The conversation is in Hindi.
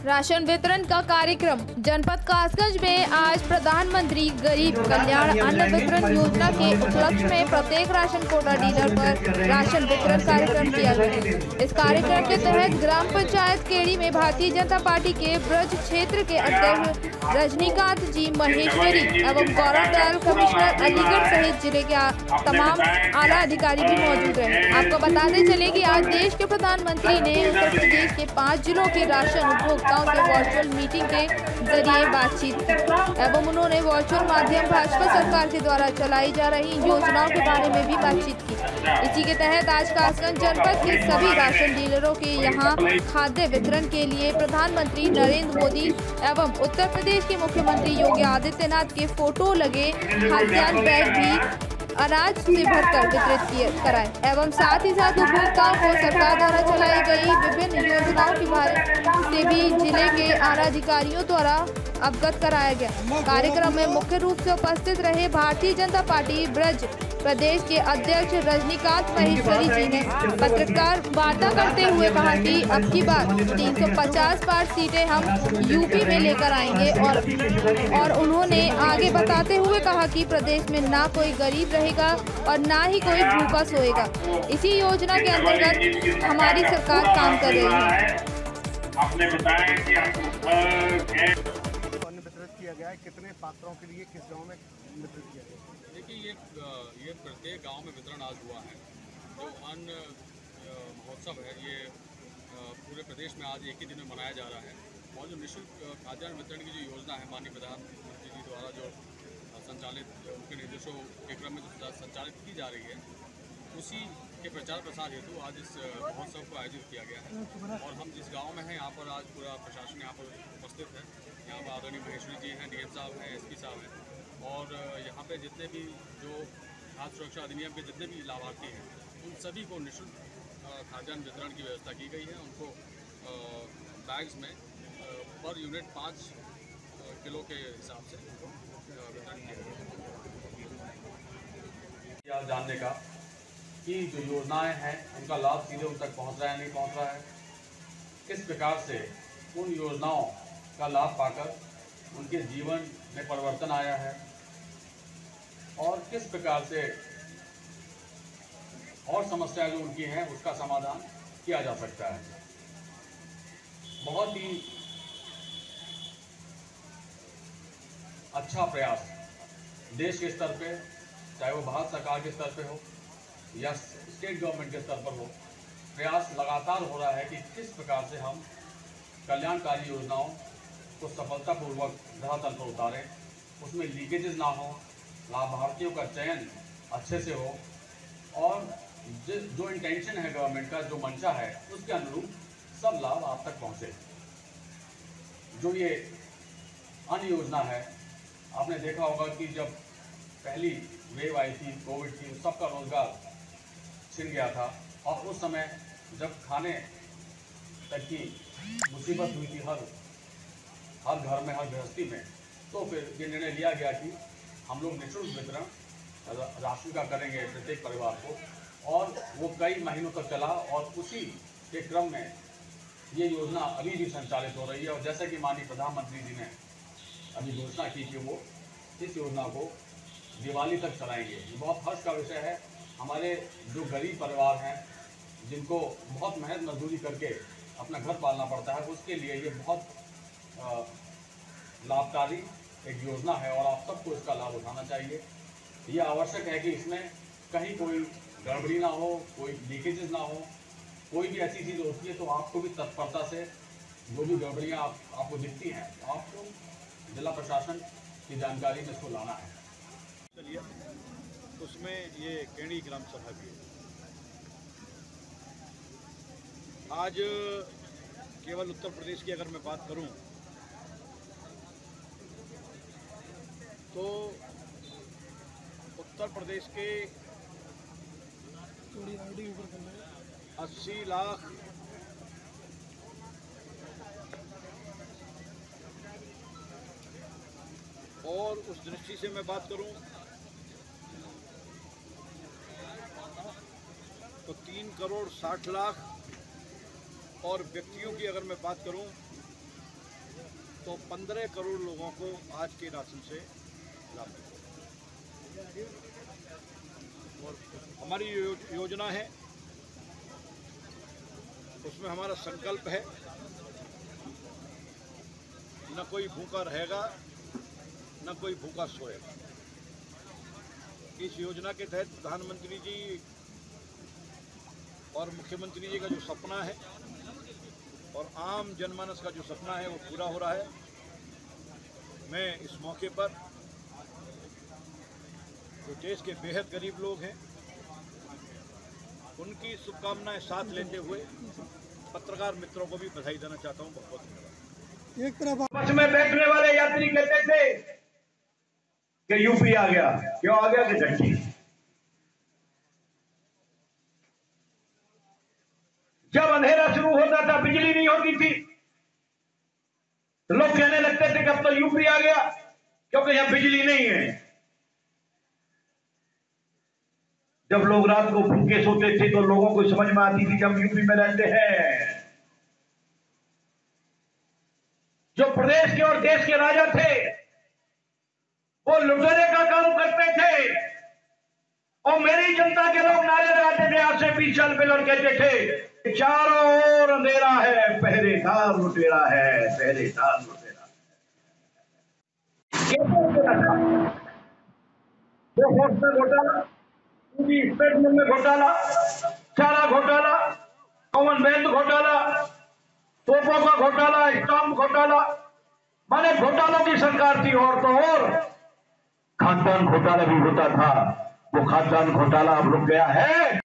राशन वितरण का कार्यक्रम जनपद कासगंज में आज प्रधानमंत्री गरीब कल्याण अन्न वितरण योजना के उपलक्ष्य में प्रत्येक राशन कोटा डीलर पर राशन वितरण कार्यक्रम किया गया। इस कार्यक्रम के तहत ग्राम पंचायत केड़ी में भारतीय जनता पार्टी के ब्रज क्षेत्र के अध्यक्ष रजनीकांत जी महेश्वरी एवं गौरव दयाल कमिश्नर अलीगढ़ सहित जिले के तमाम आला अधिकारी भी मौजूद रहे। आपको बताते चले कि आज देश के प्रधानमंत्री ने उत्तर प्रदेश के 5 जिलों के राशन उपभोक्ताओं से वर्चुअल मीटिंग के जरिए बातचीत की एवं उन्होंने वर्चुअल माध्यम भाजपा सरकार के द्वारा चलाई जा रही योजनाओं के बारे में भी बातचीत की। इसी के तहत आज कासगंज जनपद के सभी राशन डीलरों के यहां खाद्य वितरण के लिए प्रधानमंत्री नरेंद्र मोदी एवं उत्तर प्रदेश के मुख्यमंत्री योगी आदित्यनाथ के फोटो लगे खाद्यान्न बैग भी अनाज से भरकर वितरित कराए एवं साथ ही साथ उपभोक्ताओं को सरकार द्वारा चलाई गई विभिन्न योजनाओं के बारे से भी जिले के आला अधिकारियों द्वारा अवगत कराया गया। कार्यक्रम में मुख्य रूप से उपस्थित रहे भारतीय जनता पार्टी ब्रज प्रदेश के अध्यक्ष रजनीकांत महेश्वरी जी ने पत्रकार वार्ता करते हुए कहा कि अब की बार 350 पार सीटें हम यूपी में लेकर आएंगे और उन्होंने आगे बताते हुए कहा कि प्रदेश में ना कोई गरीब रहेगा और ना ही कोई भूखा सोएगा। इसी योजना के अंतर्गत हमारी सरकार काम कर रही है। आपने बताया कि अन्न वितरित किया गया है, कितने पात्रों के लिए किस गांव में वितरित किया गया? देखिए ये प्रत्येक गांव में वितरण आज हुआ है। जो अन्न महोत्सव है ये पूरे प्रदेश में आज एक ही दिन में मनाया जा रहा है और जो निःशुल्क खाद्यान्न वितरण की जो योजना है माननीय प्रधानमंत्री जी द्वारा जो संचालित उनके निर्देशों के क्रम में जो संचालित की जा रही है उसी के प्रचार प्रसार हेतु आज इस महोत्सव को आयोजित किया गया है। और हम जिस गांव में हैं यहाँ पर आज पूरा प्रशासन यहाँ पर उपस्थित है। यहाँ पर आदरणीय महेश्वरी जी हैं, डीएम साहब हैं, एसपी साहब हैं और यहाँ पे जितने भी जो खाद्य सुरक्षा अधिनियम के जितने भी लाभार्थी हैं उन सभी को निःशुल्क खाद्यान्न वितरण की व्यवस्था की गई है। उनको बैग्स में पर यूनिट 5 किलो के हिसाब से वितरण किया गया। जानने का कि जो योजनाएं हैं उनका लाभ सीधे उन तक पहुंच रहा है नहीं पहुंच रहा है, किस प्रकार से उन योजनाओं का लाभ पाकर उनके जीवन में परिवर्तन आया है और किस प्रकार से और समस्याएं जो उनकी हैं उसका समाधान किया जा सकता है। बहुत ही अच्छा प्रयास देश के स्तर पे, चाहे वो भारत सरकार के स्तर पे हो या स्टेट गवर्नमेंट के स्तर पर हो, प्रयास लगातार हो रहा है कि किस प्रकार से हम कल्याणकारी योजनाओं को सफलतापूर्वक धरातल पर उतारें, उसमें लीकेजेस ना हो, लाभार्थियों का चयन अच्छे से हो और जो इंटेंशन है गवर्नमेंट का, जो मंशा है उसके अनुरूप सब लाभ आप तक पहुँचे। जो ये अन्य योजना है, आपने देखा होगा कि जब पहली वेव आई थी कोविड की, सबका रोजगार छिन गया था और उस समय जब खाने तक की मुसीबत हुई थी हर घर में, हर गृहस्थी में, तो फिर ये निर्णय लिया गया कि हम लोग निःशुल्क वितरण राशन का करेंगे प्रत्येक परिवार को और वो कई महीनों तक चला और उसी के क्रम में ये योजना अभी भी संचालित हो रही है। और जैसे कि माननीय प्रधानमंत्री जी ने अभी घोषणा की कि वो इस योजना को दिवाली तक चलाएंगे। ये बहुत हर्ष का विषय है। हमारे जो गरीब परिवार हैं जिनको बहुत मेहनत मजदूरी करके अपना घर पालना पड़ता है, उसके लिए ये बहुत लाभकारी एक योजना है और आप सबको इसका लाभ उठाना चाहिए। ये आवश्यक है कि इसमें कहीं कोई गड़बड़ी ना हो, कोई लीकेजेस ना हो। कोई भी ऐसी चीज़ होती है तो आपको भी तत्परता से जो भी गड़बड़ियाँ आपको दिखती हैं आपको जिला प्रशासन की जानकारी में इसको लाना है। चलिए उसमें ये केड़ी ग्राम सभा भी है। आज केवल उत्तर प्रदेश की अगर मैं बात करूं तो उत्तर प्रदेश के 80 लाख और उस दृष्टि से मैं बात करूं तो 3 करोड़ 60 लाख और व्यक्तियों की अगर मैं बात करूं तो 15 करोड़ लोगों को आज के राशन से लाभ मिलेगा। और हमारी योजना है, उसमें हमारा संकल्प है, न कोई भूखा रहेगा न कोई भूखा सोएगा। इस योजना के तहत प्रधानमंत्री जी और मुख्यमंत्री जी का जो सपना है और आम जनमानस का जो सपना है वो पूरा हो रहा है। मैं इस मौके पर जो देश के बेहद गरीब लोग हैं उनकी शुभकामनाएं साथ लेते हुए पत्रकार मित्रों को भी बधाई देना चाहता हूं। बहुत बहुत धन्यवाद। एक तरफ बस में बैठने वाले यात्री कहते थे कि यूपी आ गया। क्यों आ गया? कि झट्टी। जब अंधेरा शुरू होता था, बिजली नहीं होती थी, लोग कहने लगते थे कि अब तो यूपी आ गया, क्योंकि यहां बिजली नहीं है। जब लोग रात को भूखे सोते थे तो लोगों को समझ में आती थी जब यूपी में रहते हैं। जो प्रदेश के और देश के राजा थे वो लुटेरे का काम करते थे और मेरी जनता के लोग नारे लगाते थे आज से 20 साल पहले और कहते थे चारों ओर अंधेरा है, पहरेदार लुटेरा है, पहरेदार लुटेरा। घोटाला, स्टेटमेंट में घोटाला, चारा घोटाला, कॉमनवेल्थ घोटाला, तोपों का घोटाला, स्टाम्प घोटाला, माने घोटालों की सरकार थी। और तो और खाद्यान्न घोटाला भी होता था। वो खाद्यान्न घोटाला अब रुक गया है।